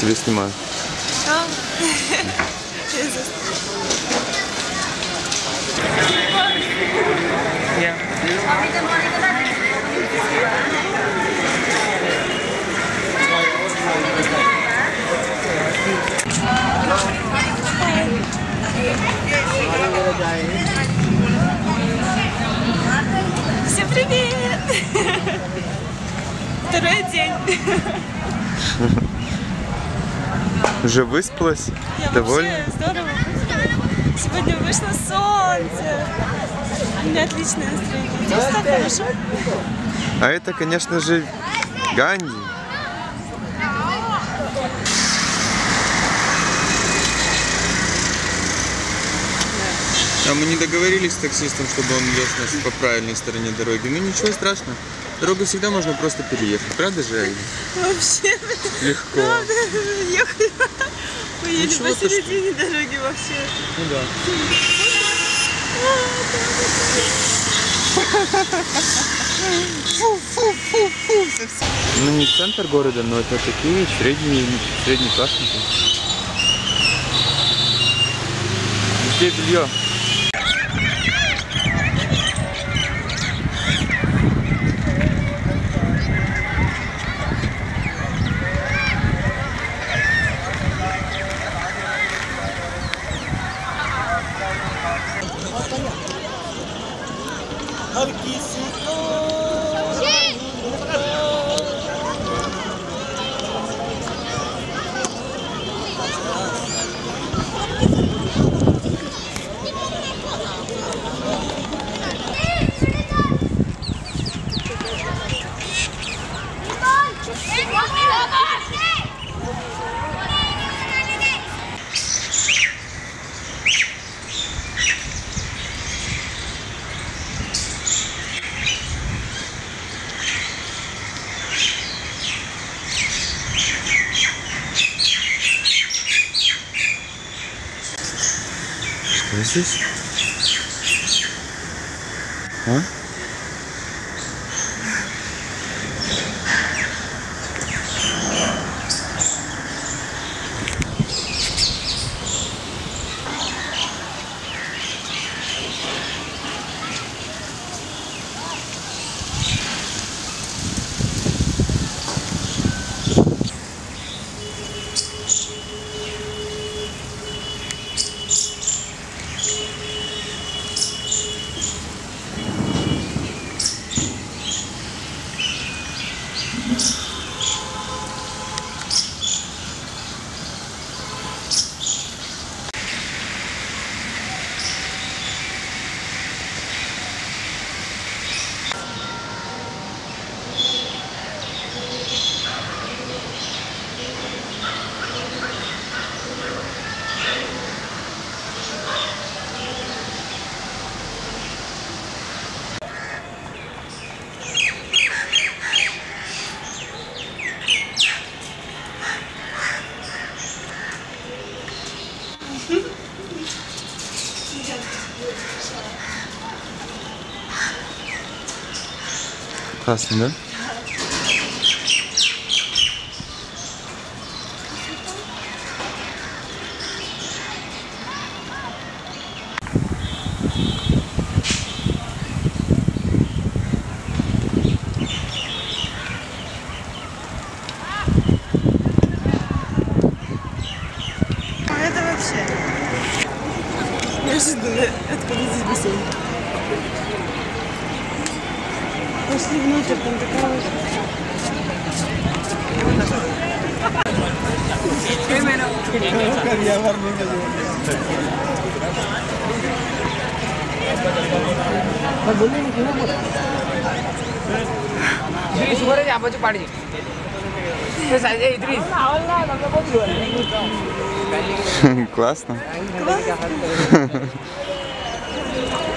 Тебе снимаю. Всем привет! Второй день. Уже выспалась? Я Довольна? вообще здорово выспалась. Сегодня вышло солнце. У меня отличное настроение. Здесь так хорошо. А это, конечно же, Ганди. А мы не договорились с таксистом, чтобы он вез нас по правильной стороне дороги. Ну ничего страшного. Дорогу всегда можно просто переехать. Правда же, Аида? Вообще. Легко. Правда, ехать. Поедем Ничего посередине дороги вообще. Ну да. Ну не центр города, но это такие среднеклассники. Где белье? Что здесь? А? Классно, да? Это вообще неожиданно. Откуда здесь бассейн? Пошли внутрь, там такая вот. Классно. Классно.